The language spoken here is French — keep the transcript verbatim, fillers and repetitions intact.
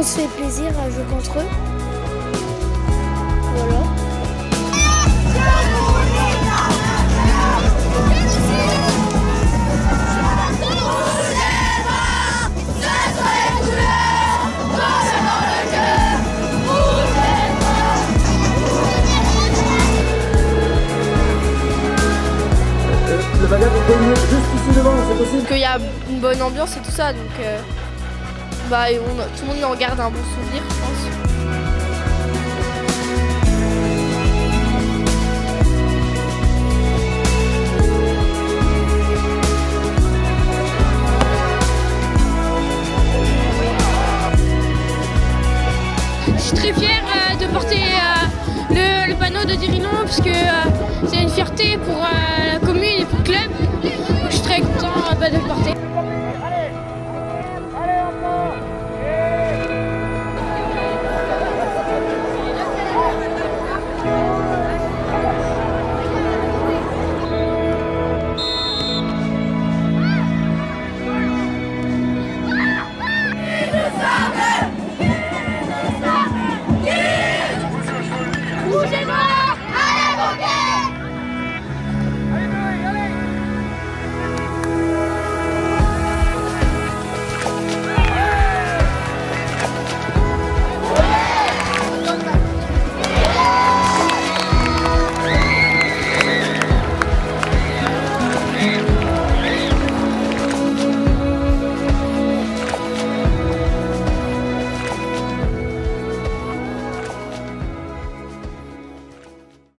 se fait plaisir à jouer contre eux. Voilà. Le bagage est donné juste ici devant, c'est possible? Qu'il y a une bonne ambiance et tout ça, donc euh, bah, on, tout le monde en garde un bon souvenir, je pense.